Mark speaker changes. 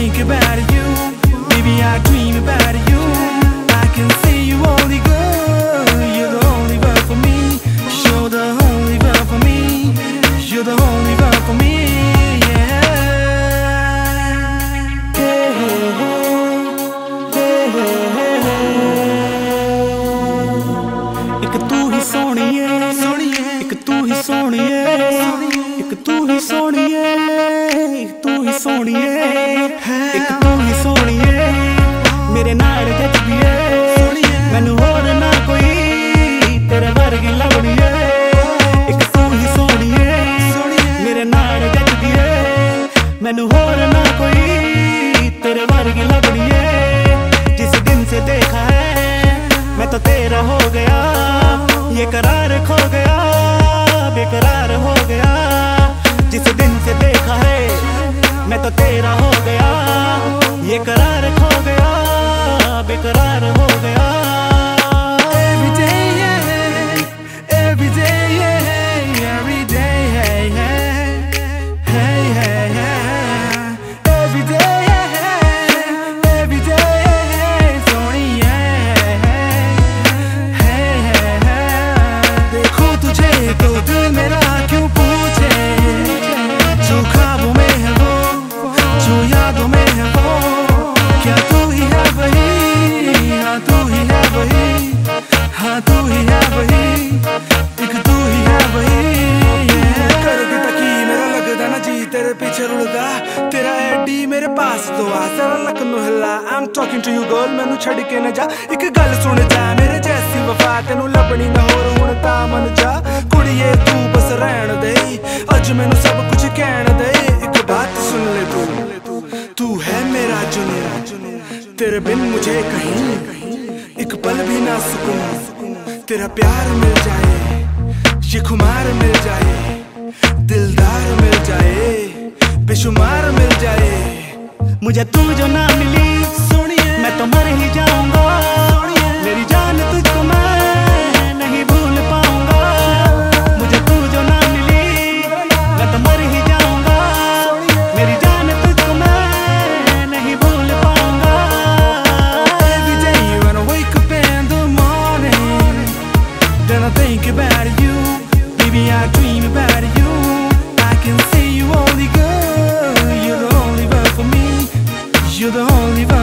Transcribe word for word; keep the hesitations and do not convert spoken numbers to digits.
Speaker 1: think about you, baby, I dream about you. I can see you only good. You're the only one for me. You're the only one for me. You're the only one for me. Yeah. Hey, hey, hey, hey, hey, hey. एक तू ही सोनी है, एक तू ही सोनी है, एक तू ही सोनी है, एक तू ही सोनी है, एक तू ही सोनी है, मेरे नाल जचदी है, मैनू होर ना कोई तेरे वर्गी लभदी है। एक तू ही सोनी है, मेरे नाल जचदी है, मैनू होर ना कोई तेरे वर्गी लभदी है। जिस दिन से देखा है मैं तो तेरा हो गया, ये करार खो गया, बेकरार हो गया। जिस दिन से देखा है मैं तो तेरा हो गया, ये करार खो गया, बेकरार हो गया। Every day, yeah, every day, yeah, every day, hey, hey, hey, hey, yeah. Every day, yeah, every day, hey, Soni, yeah, hey, hey, hey। देखो तुझे तो दिल मेरा क्यों पूछे, जो ख्वाबों में है वो, जो यादों में है वो, क्या तू ही है वही, हाँ तू ही है वही, हाँ तू ही है वही, एक तू ही है वही। कर देता की मेरा लगदा ना जी तेरे पीछे रुलदा, तेरा एडी मेरे पास तो आ सारा लक नु हिला। I'm talking to you girl, मैनू छड़ के न जा, एक गल सुन जा, मेरे जैसी वफा तेनू लभनी ना होर हुण तां मन जा। कुड़िए तू बस रहण दे, अज मैनू सब कुछ कहण दे। एक बात सुन ले तू, तू है मेरा जुनून, तेरे बिन मुझे कहीं एक पल भी ना सुकून। तेरा प्यार मिल जाए, ये खुमार मिल जाए, दिलदार मिल जाए, बेशुमार मिल जाए। मुझे तू जो ना मिली सोनिए, मैं तो मर ही जाऊंगा। मेरी जान तुझको मैं नहीं भूल पाऊंगा। मुझे तू जो ना मिली, मैं तो मर ही जाऊंगा। मेरी जान तुझको मैं नहीं भूल पाऊंगा। Every day when I wake up in the morning, then I think about you, baby, I dream about you. I can see you only good. You're the only one for me. You're the only one.